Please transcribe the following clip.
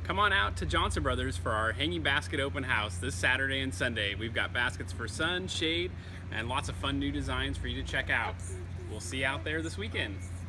Come on out to Johnson Brothers for our Hanging Basket Open House this Saturday and Sunday. We've got baskets for sun, shade, and lots of fun new designs for you to check out. We'll see you out there this weekend.